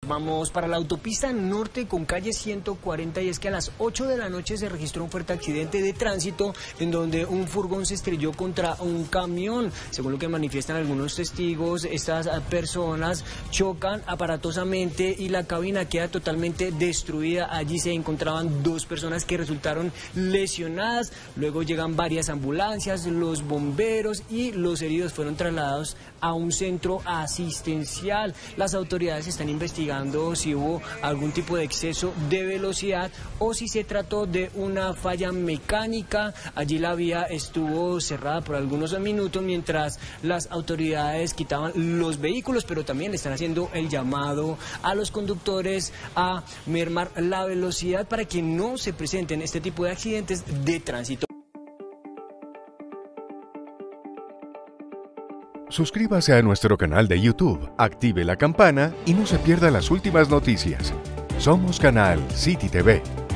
Vamos para la autopista norte con calle 140 y es que a las 8 de la noche se registró un fuerte accidente de tránsito en donde un furgón se estrelló contra un camión. Según lo que manifiestan algunos testigos, estas personas chocan aparatosamente y la cabina queda totalmente destruida. Allí se encontraban dos personas que resultaron lesionadas. Luego llegan varias ambulancias, los bomberos y los heridos fueron trasladados a un centro asistencial. Las autoridades están investigando si hubo algún tipo de exceso de velocidad o si se trató de una falla mecánica. Allí la vía estuvo cerrada por algunos minutos mientras las autoridades quitaban los vehículos, pero también están haciendo el llamado a los conductores a mermar la velocidad para que no se presenten este tipo de accidentes de tránsito. Suscríbase a nuestro canal de YouTube, active la campana y no se pierda las últimas noticias. Somos Canal City TV.